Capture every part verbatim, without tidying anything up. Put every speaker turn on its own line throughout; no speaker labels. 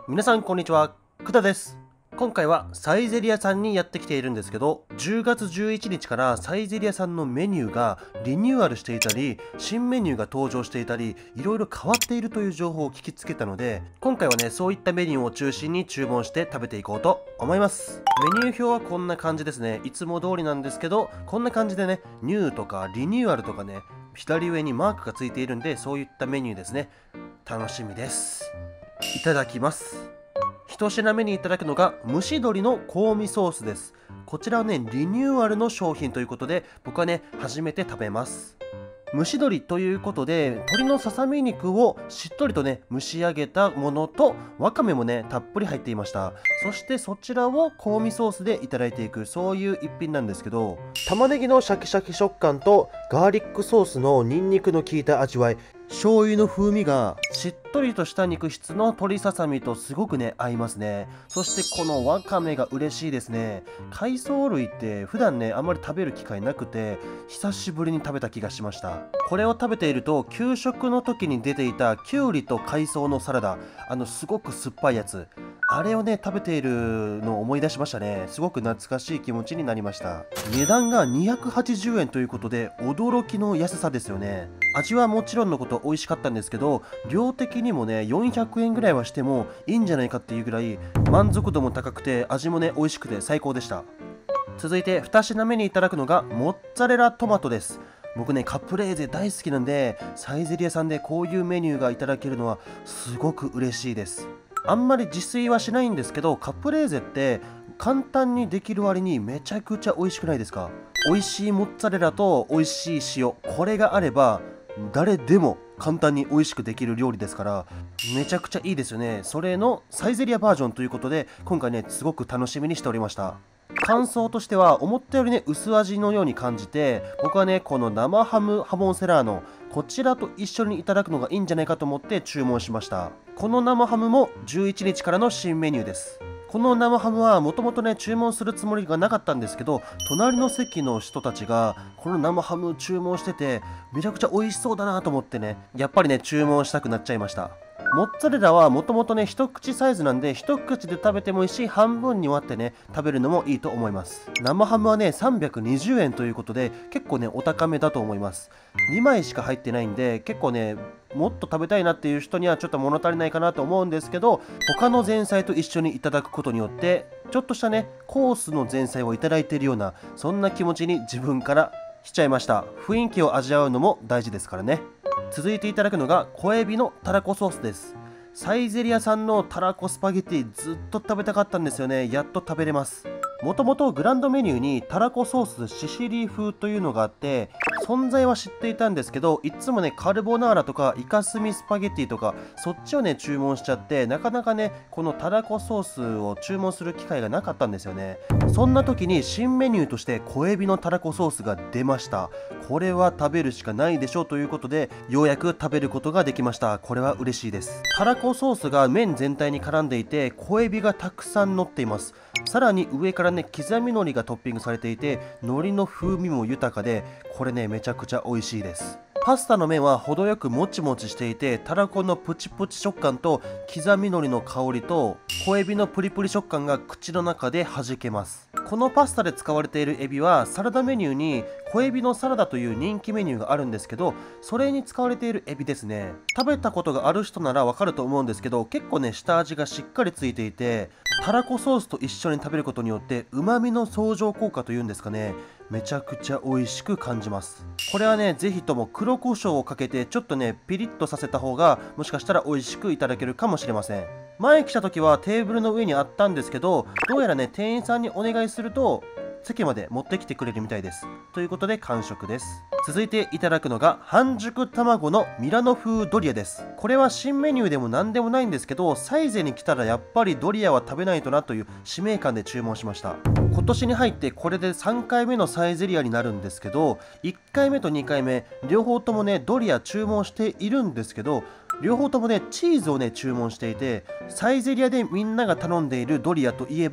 皆さんこんにちは、くだです。今回はサイゼリヤさんにやってきているんですけど、じゅうがつじゅういちにちからサイゼリヤさんのメニューがリニューアルしていたり、新メニューが登場していたり、いろいろ変わっているという情報を聞きつけたので、今回はね、そういったメニューを中心に注文して食べていこうと思います。メニュー表はこんな感じですね。いつも通りなんですけど、こんな感じでね、ニューとかリニューアルとかね、左上にマークがついているんで、そういったメニューですね。楽しみです。いただきます。一品目にいただくのが蒸し鶏の香味ソースです。こちらはね、リニューアルの商品ということで、僕はね、初めて食べます。蒸し鶏ということで、鶏のささみ肉をしっとりとね、蒸し上げたものと、わかめもね、たっぷり入っていました。そしてそちらを香味ソースでいただいていく、そういう一品なんですけど、玉ねぎのシャキシャキ食感とガーリックソースのニンニクの効いた味わい、醤油の風味がしっとりとした肉質の鶏ささみとすごくね合いますね。そしてこのわかめが嬉しいですね。海藻類って普段ねあんまり食べる機会なくて、久しぶりに食べた気がしました。これを食べていると、給食の時に出ていたきゅうりと海藻のサラダ、あのすごく酸っぱいやつ、あれをね食べているのを思い出しましたね。すごく懐かしい気持ちになりました。値段がにひゃくはちじゅうえんということで驚きの安さですよね。味はもちろんのこと美味しかったんですけど、量的にもねよんひゃくえんぐらいはしてもいいんじゃないかっていうぐらい満足度も高くて、味もね美味しくて最高でした。続いてに品目にいただくのがモッツァレラトマトです。僕ねカプレーゼ大好きなんで、サイゼリヤさんでこういうメニューがいただけるのはすごく嬉しいです。あんまり自炊はしないんですけど、カプレーゼって簡単にできる割にめちゃくちゃ美味しくないですか？美味しいモッツァレラと美味しい塩、これがあれば誰でも簡単に美味しくできる料理ですから、めちゃくちゃいいですよね。それのサイゼリヤバージョンということで、今回ねすごく楽しみにしておりました。感想としては思ったよりね薄味のように感じて、僕はねこの生ハムハモンセラーノ、こちらと一緒にいただくのがいいんじゃないかと思って注文しました。この生ハムもじゅういちにちからの新メニューです。この生ハムはもともとね注文するつもりがなかったんですけど、隣の席の人たちがこの生ハム注文してて、めちゃくちゃ美味しそうだなと思ってね、やっぱりね注文したくなっちゃいました。モッツァレラはもともとね一口サイズなんで、一口で食べてもいいし、半分に割ってね食べるのもいいと思います。生ハムはねさんびゃくにじゅうえんということで、結構ねお高めだと思います。にまいしか入ってないんで、結構ねもっと食べたいなっていう人にはちょっと物足りないかなと思うんですけど、他の前菜と一緒にいただくことによってちょっとしたねコースの前菜をいただいているような、そんな気持ちに自分からしちゃいました。雰囲気を味わうのも大事ですからね。続いていただくのが小エビのたらこソースです。サイゼリヤさんのたらこスパゲティずっと食べたかったんですよね。やっと食べれます。もともとグランドメニューにたらこソースシシリ風というのがあって、存在は知っていたんですけど、いつもねカルボナーラとかイカスミスパゲティとかそっちをね注文しちゃって、なかなかねこのたらこソースを注文する機会がなかったんですよね。そんな時に新メニューとして小エビのたらこソースが出ました。これは食べるしかないでしょうということで、ようやく食べることができました。これは嬉しいです。たらこソースが麺全体に絡んでいて、小エビがたくさん乗っています。さらに上からね刻み海苔がトッピングされていて、海苔の風味も豊かで、これねめちゃくちゃ美味しいです。パスタの麺は程よくもちもちしていて、たらこのプチプチ食感と刻み海苔の香りと小エビのプリプリ食感が口の中で弾けます。このパスタで使われているエビはサラダメニューに小エビのサラダという人気メニューがあるんですけど、それに使われているエビですね。食べたことがある人ならわかると思うんですけど、結構ね下味がしっかりついていて、たらこソースと一緒に食べることによって旨味の相乗効果というんですかね、めちゃくちゃ美味しく感じます。これはねぜひとも黒胡椒をかけてちょっとねピリッとさせた方が、もしかしたら美味しくいただけるかもしれません。前来た時はテーブルの上にあったんですけど、どうやらね店員さんにお願いすると席まで持ってきてくれるみたいです。ということで完食です。続いていただくのが半熟卵のミラノ風ドリアです。これは新メニューでも何でもないんですけど、サイゼに来たらやっぱりドリアは食べないとなという使命感で注文しました。今年に入ってこれでさんかいめのサイゼリヤになるんですけど、いっかいめとにかいめ両方ともねドリア注文しているんですけど、両方ともねチーズをね注文していて、サイゼリヤでみんなが頼んでいるドリアといえば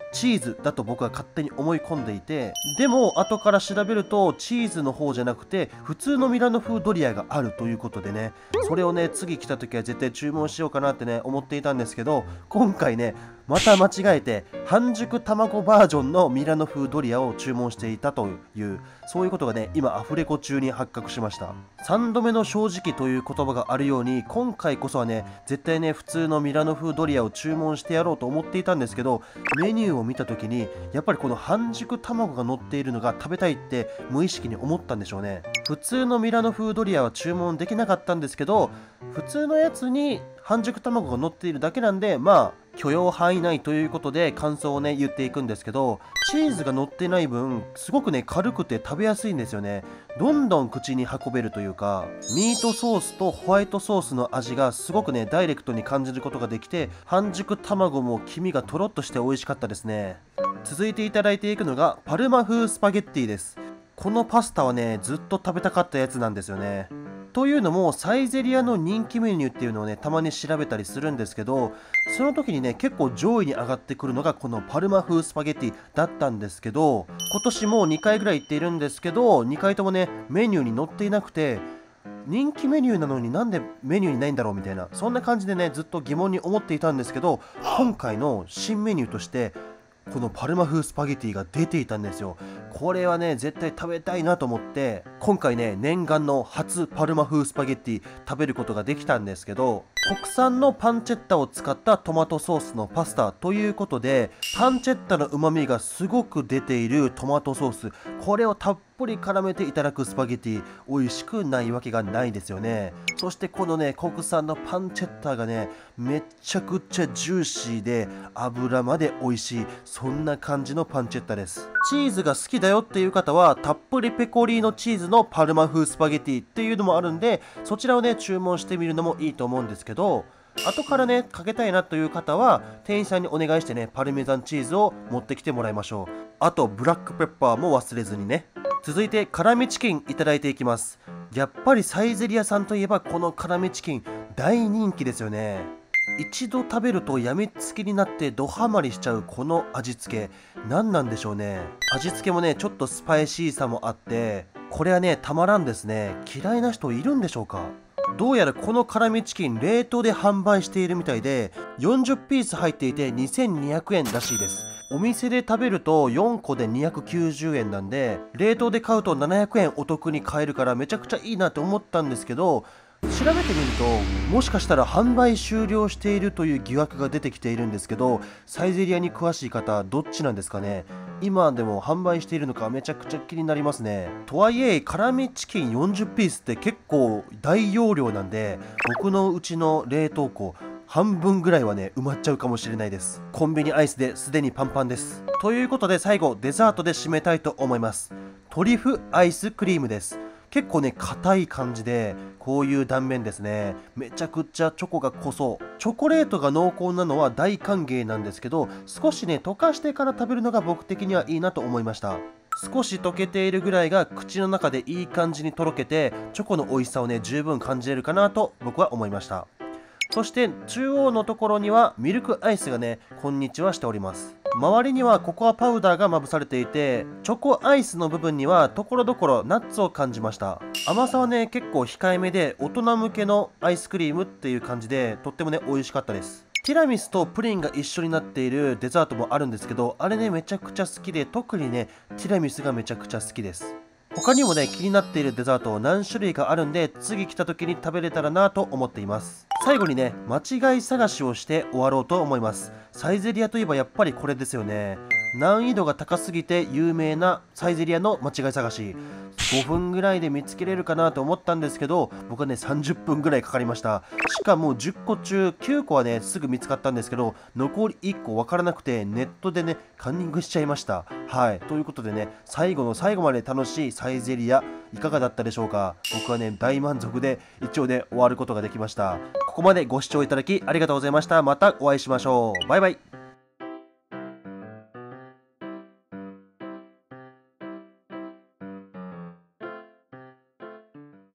チーズだと僕は勝手に思い込んでいて、でも後から調べるとチーズの方じゃなくて普通のミラノ風ドリアがあるということでね、それをね次来た時は絶対注文しようかなってね思っていたんですけど、今回ねまた間違えて半熟卵バージョンのミラノ風ドリアを注文していたという、そういうことがね今アフレコ中に発覚しました。さんどめの正直という言葉があるように、今回こそはね絶対ね普通のミラノ風ドリアを注文してやろうと思っていたんですけど、メニューを見た時にやっぱりこの半熟卵が乗っているのが食べたいって無意識に思ったんでしょうね。普通のミラノ風ドリアは注文できなかったんですけど、普通のやつに半熟卵が乗っているだけなんで、まあ許容範囲内ということで感想をね言っていくんですけど、チーズが乗ってない分すごくね軽くて食べやすいんですよね。どんどん口に運べるというか、ミートソースとホワイトソースの味がすごくねダイレクトに感じることができて、半熟卵も黄身がとろっとして美味しかったですね。続いていただいていくのがパルマ風スパゲッティです。このパスタはねずっと食べたかったやつなんですよね。というのもサイゼリヤの人気メニューっていうのをねたまに調べたりするんですけど、その時にね結構上位に上がってくるのがこのパルマ風スパゲッティだったんですけど、今年もうにかいぐらい行っているんですけど、にかいともねメニューに載っていなくて、人気メニューなのになんでメニューにないんだろうみたいな、そんな感じでねずっと疑問に思っていたんですけど、今回の新メニューとしてこのパルマ風スパゲティが出ていたんですよ。これはね絶対食べたいなと思って、今回ね念願の初パルマ風スパゲッティ食べることができたんですけど、国産のパンチェッタを使ったトマトソースのパスタということで、パンチェッタの旨味がすごく出ているトマトソース、これをたっぷり絡めていただくスパゲティ、美味しくないわけがないですよね。そしてこのね国産のパンチェッタがねめちゃくちゃジューシーで油まで美味しい、そんな感じのパンチェッタです。チーズが好きだよっていう方はたっぷりペコリーノチーズのパルマ風スパゲティっていうのもあるんで、そちらをね注文してみるのもいいと思うんですけど、後からねかけたいなという方は店員さんにお願いしてねパルメザンチーズを持ってきてもらいましょう。あとブラックペッパーも忘れずにね。続いて辛味チキンいただいていきます。やっぱりサイゼリヤさんといえばこの辛味チキン大人気ですよね。一度食べるとやみつきになってドハマりしちゃうこの味付け、何なんでしょうね。味付けもねちょっとスパイシーさもあって、これはねたまらんですね。嫌いな人いるんでしょうか。どうやらこの辛味チキン冷凍で販売しているみたいで、よんじゅうピース入っていてにせんにひゃくえんらしいです。お店で食べるとよんこでにひゃくきゅうじゅうえんなんで、冷凍で買うとななひゃくえんお得に買えるからめちゃくちゃいいなって思ったんですけど、調べてみるともしかしたら販売終了しているという疑惑が出てきているんですけど、サイゼリヤに詳しい方どっちなんですかね。今でも販売しているのかめちゃくちゃ気になりますね。とはいえ辛味チキンよんじゅうピースって結構大容量なんで、僕のうちの冷凍庫半分ぐらいはね埋まっちゃうかもしれないです。コンビニアイスですでにパンパンです。ということで最後デザートで締めたいと思います。トリュフアイスクリームです。結構ね硬い感じでこういう断面ですね。めちゃくちゃチョコが濃そう。チョコレートが濃厚なのは大歓迎なんですけど、少しね溶かしてから食べるのが僕的にはいいなと思いました。少し溶けているぐらいが口の中でいい感じにとろけて、チョコの美味しさをね十分感じれるかなと僕は思いました。そして中央のところにはミルクアイスがねこんにちはしております。周りにはココアパウダーがまぶされていて、チョコアイスの部分にはところどころナッツを感じました。甘さはね結構控えめで大人向けのアイスクリームっていう感じで、とってもね美味しかったです。ティラミスとプリンが一緒になっているデザートもあるんですけど、あれねめちゃくちゃ好きで、特にねティラミスがめちゃくちゃ好きです。他にもね気になっているデザート何種類かあるんで、次来た時に食べれたらなと思っています。最後にね間違い探しをして終わろうと思います。サイゼリヤといえばやっぱりこれですよね。難易度が高すぎて有名なサイゼリヤの間違い探し、ごふんぐらいで見つけれるかなと思ったんですけど、僕はねさんじゅっぷんぐらいかかりました。しかもじゅっこ中きゅうこはねすぐ見つかったんですけど、残りいっこわからなくてネットでねカンニングしちゃいました。はい、ということでね最後の最後まで楽しいサイゼリヤいかがだったでしょうか。僕はね大満足で一応ね終わることができました。ここまでご視聴いただきありがとうございました。またお会いしましょう。バイバイ。